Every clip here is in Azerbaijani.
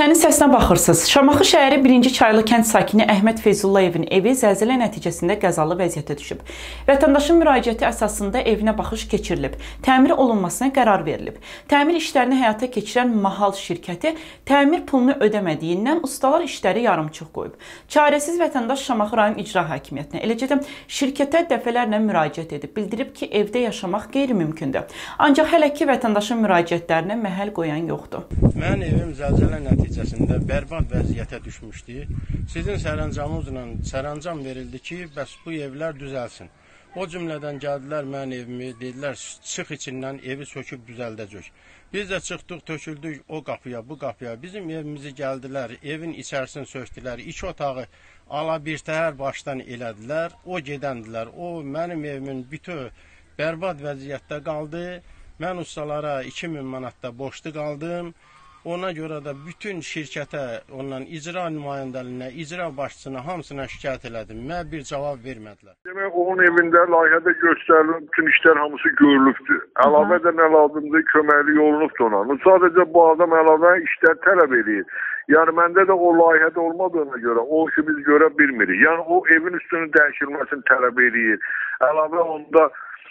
Kilsənin səsinə baxırsınız. Şamaxı şəhəri 1-ci Çaylı kənd sakini Əhməd Feyzullayevin evi zəlzələ nəticəsində qəzalı vəziyyətə düşüb. Vətəndaşın müraciəti əsasında evinə baxış keçirilib, təmir olunmasına qərar verilib. Təmir işlərini həyata keçirən Mahal şirkəti təmir pulunu ödəmədiyindən ustalar işləri yarımçıq qoyub. Çarəsiz vətəndaş Şamaxı rayon icra hakimiyyətinə, eləcə də şirkətə dəfələrlə müraciət edib, bildirib ki, evdə yaşamaq qeyri-mümkündür. Ancaq hələ ki, vətəndaşın müraciətlərinə məhəl qoyan yoxdur. Mənim evim zəlzələ nəticəsində bərbad vəziyyətə düşmüşdü. Sizin sərəncamınızla sərəncam verildi ki, bəs bu evlər düzəlsin. O cümlədən gəldilər mənim evimi, dedilər, çıx içindən evi söküb düzəldəcək. Biz də çıxdıq, töküldük o qapıya, bu qapıya. Bizim evimizi gəldilər, evin içərisini söktülər, 2 otağı ala bir təhər başdan elədilər, o gedəndilər. O, mənim evimin bütün bərbad vəziyyətdə qaldı. Mən ustalara 2000 manatda borclu qaldım. Ona görə də bütün şirkətə, ondan icra nümayəndəliyinə, icra başçısına, hamısına şikayət elədim. Mən bir cavab vermədilər. Demək, onun evində layihədə göstərilən bütün işlər hamısı görülübdür. Əlavə də nə lazımdır, köməklik olunubdur ona. Sadəcə bu adam əlavə işlər tələb edir. Yəni, məndə də o layihədə olmadığına görə o işi biz görə bilmirik. Yəni, o evin üstünün dəyişilməsini tələb edir. Əlavə onda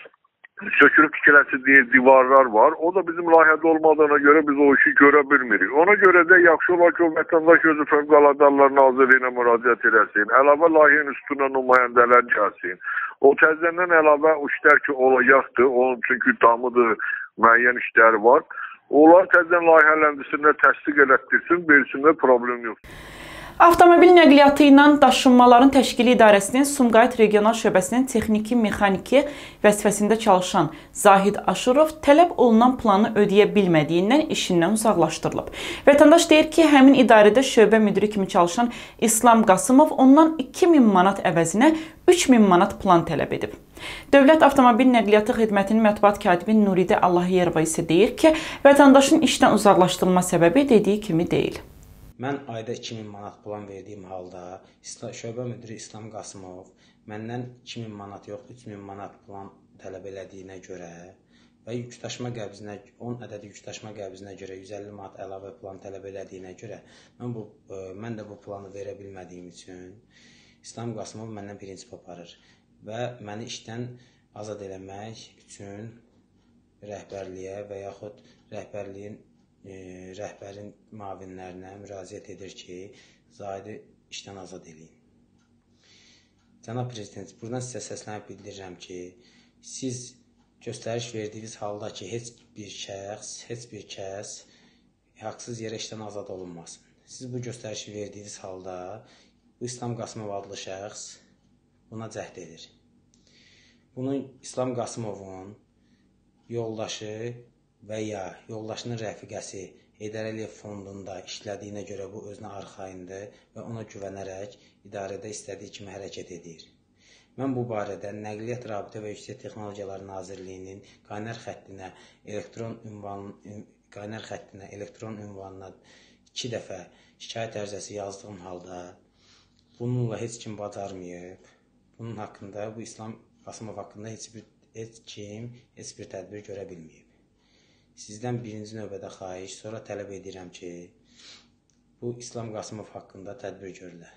sökülüb tikiləsi deyir, divarlar var. O da bizim layihədə olmadığına görə biz o işi görə bilmirik. Ona görə də yaxşı olar ki, o vətəndaş özü Fövqəladə Hallar Nazirliyinə müraciət edəsin. Əlavə layihənin üstünə nümayəndələr gəlsin. O təzədən əlavə o işlər ki, olacaqdır. Onun çünki damıdır, müəyyən işləri var. Onlar təzədən layihələndirsinlər, təsdiq elətdirsin, versinlər, problem yoxdur. Avtomobil nəqliyyatı ilə daşınmaların təşkili idarəsinin Sumqayıt regional şöbəsinin texniki mexaniki vəzifəsində çalışan Zahid Aşurov tələb olunan planı ödəyə bilmədiyindən işindən uzaqlaşdırılıb. Vətəndaş deyir ki, həmin idarədə şöbə müdiri kimi çalışan İslam Qasımov ondan 2000 manat əvəzinə 3000 manat plan tələb edib. Dövlət Avtomobil Nəqliyyatı Xidmətinin mətbuat katibi Nuridə Allahiyerova isə deyir ki, vətəndaşın işdən uzaqlaşdırılma səbəbi dediyi kimi deyil. Mən ayda 2000 manat plan verdiyim halda şöbə müdiri İslam Qasımov məndən 2000 manat yox, 3000 manat plan tələb elədiyinə görə və yükdaşıma qəbzinə 10 ədəd yükdaşıma qəbzinə görə 150 manat əlavə plan tələb elədiyinə görə mən də bu planı verə bilmədiyim üçün İslam Qasımov məndən prinsip aparır və məni işdən azad eləmək üçün rəhbərliyə və yaxud rəhbərin müavinlərinə müraciət edir ki, Zahidi işdən azad edin. Cənab Prezident, buradan sizə səslənib bildirirəm ki, siz göstəriş verdiyiniz halda ki, heç bir kəs haqsız yerə işdən azad olunmasın. Siz bu göstərişi verdiyiniz halda bu İslam Qasımov adlı şəxs buna cəhd edir. Bunun İslam Qasımovun yoldaşı və ya yoldaşının rəfiqəsi Heydər Əliyev fondunda işlədiyinə görə bu özünə arxayındır və ona güvənərək idarədə istədiyi kimi hərəkət edir. Mən bu barədə Nəqliyyat Rabitə və Yüksək Texnologiyalar Nazirliyinin qaynar xəttinə elektron ünvanına 2 dəfə şikayət ərizəsi yazdığım halda bununla heç kim bacarmayıb. Bunun haqqında, bu İslam Qasımov haqqında heç bir tədbir görə bilməyib. Sizdən birinci növbədə xahiş, sonra tələb edirəm ki, bu İslam Qasımov haqqında tədbir görülər.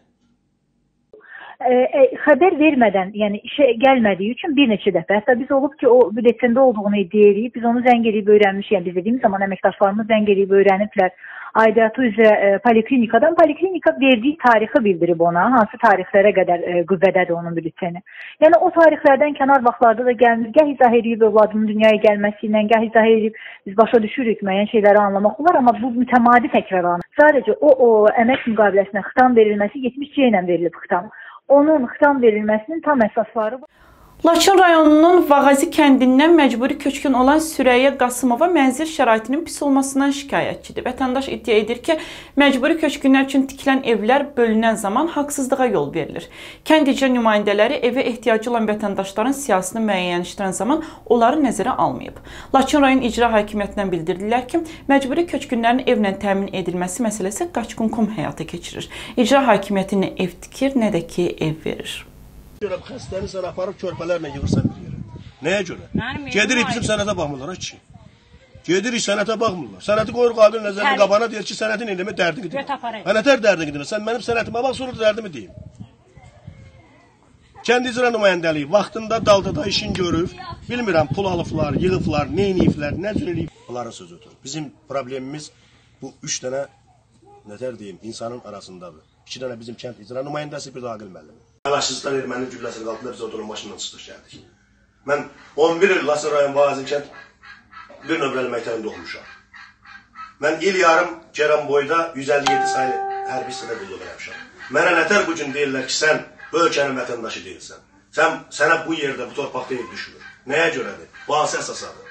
Xəbər vermədən, yəni işə gəlmədiyi üçün bir neçə dəfə, hətta biz olub ki, o bülletində olduğunu iddia edib, biz onu zəng edib öyrənmişik, yəni biz dediyimiz zaman əməkdaşlarımız zəng edib öyrəniblər. Aidiyyatı üzrə poliklinikadan, poliklinika verdiyi tarixi bildirib ona, hansı tarixlərə qədər qüvvədədir onun bülletini. Yəni o tarixlərdən kənar vaxtlarda da gəlmir, gəh izah edib övladının dünyaya gəlməsi ilə, gəh izah edib, biz başa düşürük, müəyyən şeyləri anlamaq olar, amma bu mütəmadi təkrarlanır. Sadəcə o əmək müqaviləsinə xitam verilməsi 70C ilə verilib xitam. Onun xitam verilməsinin tam əsasları var. Laçın rayonunun Vağazi kəndindən məcburi köçkün olan Sürəyyə Qasımova mənzil şəraitinin pis olmasından şikayətçidir. Vətəndaş iddia edir ki, məcburi köçkünlər üçün tikilən evlər bölünən zaman haqsızlığa yol verilir. Kənd icra nümayəndələri evə ehtiyacı olan vətəndaşların siyasını müəyyənləşdirən zaman onları nəzərə almayıb. Laçın rayon icra hakimiyyətindən bildirdilər ki, məcburi köçkünlərin evlə təmin edilməsi məsələsi qaçqın.com həyata keçirir. İcra hakimiyyəti nə ev tikir, nə də ki ev verir. Xəstəni sən aparıb körpələrlə yığırsan bir yerə. Nəyə görə? Gedirik bizim sənətə baxmırlar, kişi. Gedirik sənətə baxmırlar. Sənəti qoyur qabil nəzərini qabana deyir ki, sənətin elimi dərdini deyir. Nətər dərdini deyir? Sən mənim sənətimə bax, sonra dərdimi deyim. Kənd icra nümayəndəliyi vaxtında Daldada işin görüb, bilmirəm, pul alıblar, yığıblar, neyniyiblər, nə cür eləyib. Bunların sözü oturur. Bizim problemimiz bu 3 dənə, nətər deyim, insanın arasındadır. 2 dənə bizim kənd icra nümayəndəsi, bir də Aqil müəllimi. Əlaşsızlar ermənin gülləsinin altında biz oturun maşından çıxdıq gəldik. Mən 11 il Lasır rayon Vazir kənd bir nömrəli məktəbində oxumuşam. Mən il yarım Cəranboyda 157 saylı hərbi hissədə qulluq eləmişəm. Mənə nətər bu gün deyirlər ki, sən bu ölkənin vətəndaşı deyilsən. Sənə bu yerdə, bu torpaqda ev düşmür. Nəyə görədir? Bu hansı əsasadır?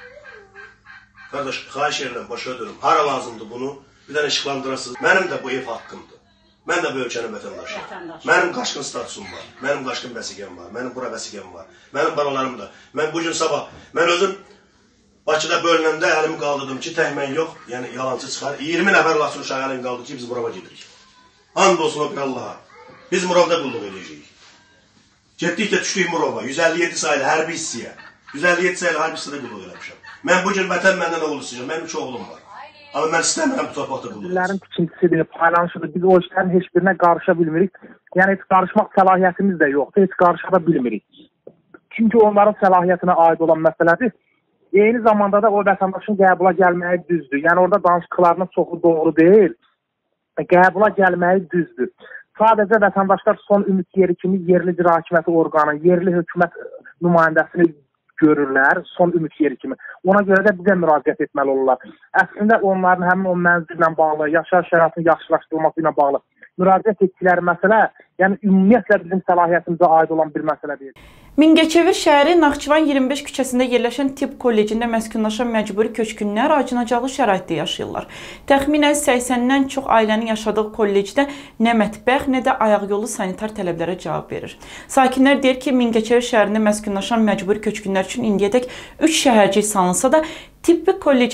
Qardaş, xahiş edirəm, başa dönüm. Hara lazımdır bunu? Bir dənə işıqlandırasınız. Mənim də bu ev haqqımdır. Mən də bu ölkənin vətəndaşıyım. Mənim qaçqın statusum var. Mənim qaçqın vəsiqəm var. Mənim bura vəsiqəm var. Mənim balalarım da. Mən bugün sabah, mən özüm Bakıda bölünəndə əlimi qaldırdım ki, təhmən yox, yəni yalancı çıxar. 20 nəfər Lasır uşağı əlimi qaldırdı ki, biz Murava gedirik. And olsun o bir Allaha. Biz Muravda qulluq edəcəyik. Getdik də düşdük Murava, 157 sayılı hərbi hissiyə. 157 sayılı hərbi hissədə qulluq eləmişəm. Mən bugün vətən məndən oğul istəyəcəm, mənim 3 oğlum var. Amma mən istəmirəm bu torpaqda qulluq edəcəm. Bizlərin tikintisidir, paylanışıdır, biz o işlərin heç birinə qarışa bilmirik. Yəni heç qarışmaq səlahiyyətimiz də yoxdur, heç qarışa da bilmirik. Çünki onların səlahiyyətinə aid olan məsələdir. Eyni zamanda da o vətəndaşın qəbula gəlməyi düzdür. Yəni orada danışıqlarının çoxu doğru deyil. Qəbula gəlməyi düzdür. Sadəcə vətəndaşlar son ümid yeri kimi yerli icra hakimiyyəti orqanı, yerli hökumət nümayəndəsini görürlər, son ümid yeri kimi. Ona görə də bizə müraciət etməli olurlar. Əslində onların həmin o mənzillə bağlı, yaşayış şəraitinin yaxşılaşdırılması ilə bağlı müraciət etdikləri məsələ, yəni ümumiyyətlə bizim səlahiyyətimizə aid olan bir məsələ deyil. Mingəçevir şəhəri Naxçıvan 25 küçəsində yerləşən tibb kollecində məskunlaşan məcburi köçkünlər acınacaqlı şəraitdə yaşayırlar. Təxminən 80-dən çox ailənin yaşadığı kollecdə nə mətbəx, nə də ayaqyolu sanitar tələblərə cavab verir. Sakinlər deyir ki, Mingəçevir şəhərində məskunlaşan məcburi köçkünlər üçün indiyədək 3 şəhərcik salınsa da, tibb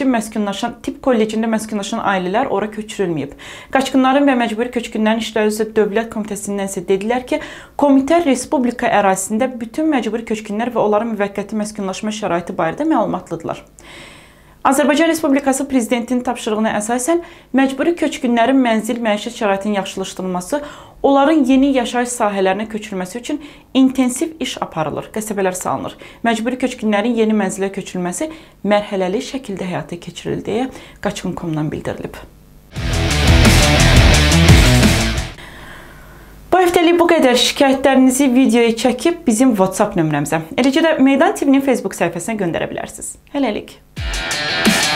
kollecində məskunlaşan ailələr ora köçürülməyib. Qaçqınların və məcburi köçkünlərin işləri üzrə Dövlət Komitəsindən isə dedilər ki, komitə Respublika ərazisində bütün məcburi köçkünlər və onların müvəqqəti məskunlaşma şəraiti barədə məlumatlıdırlar. Azərbaycan Respublikası Prezidentinin tapşırığına əsasən məcburi köçkünlərin mənzil məişət şəraitinin yaxşılaşdırılması, onların yeni yaşayış sahələrinə köçürülməsi üçün intensiv iş aparılır, qəsəbələr salınır. Məcburi köçkünlərin yeni mənzilə köçürülməsi mərhələli şəkildə həyata keçirildi deyə Qaçqın.com-dan bildirilib. Bu həftəlik bu qədər. Şikayətlərinizi videoya çəkib bizim WhatsApp nömrəmizə, eləcə də Meydan TV-nin Facebook səhifəsinə göndərə bilərsiniz. Hələlik.